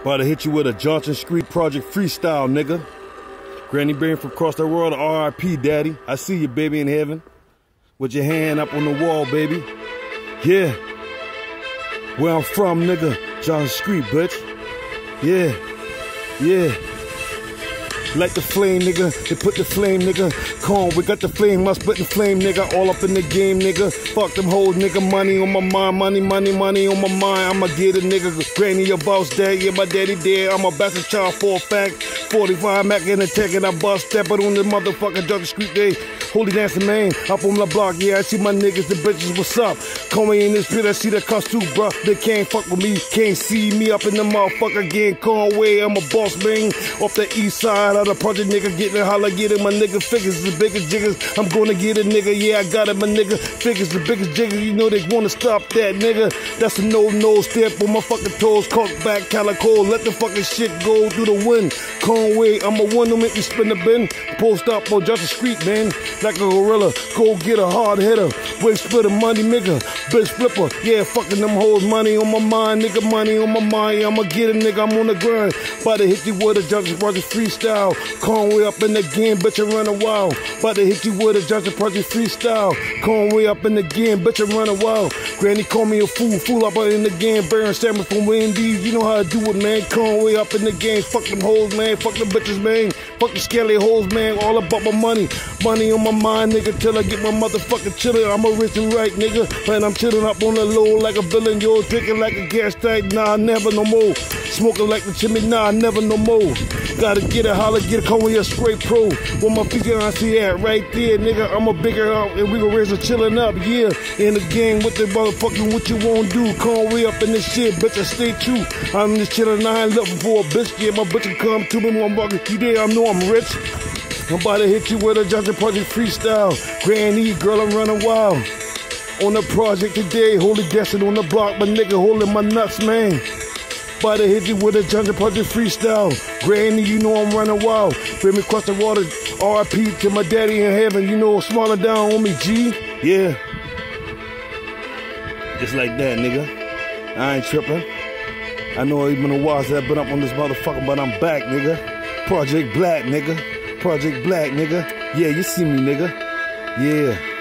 About to hit you with a Johnson Street Project freestyle, nigga. Granny Bear from across the world, R.I.P. Daddy. I see you, baby, in heaven. With your hand up on the wall, baby. Yeah. Where I'm from, nigga. Johnson Street, bitch. Yeah. Yeah. Light the flame, nigga. They put the flame, nigga. Calm, we got the flame, must put the flame, nigga. All up in the game, nigga. Fuck them hoes, nigga. Money on my mind, money on my mind. I'ma get a nigga. Granny, your boss dead, yeah, my daddy dead. I'm a bastard child for a fact. 45 Mac in the tech and I bust step it on the motherfucking Johnson Street day. Holy dancing man, up on the block, yeah, I see my niggas, the bitches, what's up? Call me in this pit, I see the cuss too, bruh. They can't fuck with me, can't see me up in the motherfucker again. Conway, I'm a boss man, off the east side of the project, nigga, getting a holler, getting my nigga figures, the biggest jiggers. I'm gonna get a nigga, yeah, I got it, my nigga. Figures, the biggest jiggers, you know they wanna stop that, nigga. That's a no step on my fucking toes, cock back, calico, let the fucking shit go through the wind. Conway, I'm a one to make me spin the bin. Post up on Johnson Street, man. Like a gorilla, go get a hard hitter. Wig splitter, money nigga, bitch flipper. Yeah, fucking them hoes, money on my mind, nigga, money on my mind. Yeah, I'ma get a nigga, I'm on the grind. About to hit you with a Johnson Project freestyle. Conway up in the game, bitch, I run a while. About to hit you with a Johnson Project freestyle. Conway up in the game, bitch, I run a while. Granny call me a fool up in the game. Baron Stammer from Wendy's, you know how I do it, man. Conway up in the game, fuck them hoes, man. Fuck them bitches, man. Fuck the skelly hoes, man. All about my money. Money on my mind, nigga, till I get my motherfucking chillin'. I'm a rich and right, nigga. Man, I'm chillin' up on the low like a villain. Yo, drinking like a gas tank. Nah, never no more. Smoking like the chimney. Nah, never no more. Gotta get it, holla, get it, come with a straight pro. Where my fiancé at? Right there, nigga. I'm a bigger up and we gon' raise a chillin' up, yeah. In the game with the motherfucking what you won't do. Conway up in this shit, bitch, I stay true. I'm just chillin', I ain't looking for a bitch. Yeah, my bitch will come to me, motherfucker. You there, I know I'm rich. I'm about to hit you with a Johnson Project freestyle. Granny, girl, I'm running wild. On the project today, holy guessing on the block, but nigga holding my nuts, man. About to hit you with a Johnson Project freestyle. Granny, you know I'm running wild. Bring me across the water, R.I.P. to my daddy in heaven. You know, smiling down on me, G. Yeah. Just like that, nigga. I ain't tripping. I know it's been a while since I've been up on this motherfucker, but I'm back, nigga. Project Black, nigga. Project Black, nigga. Yeah, you see me, nigga. Yeah.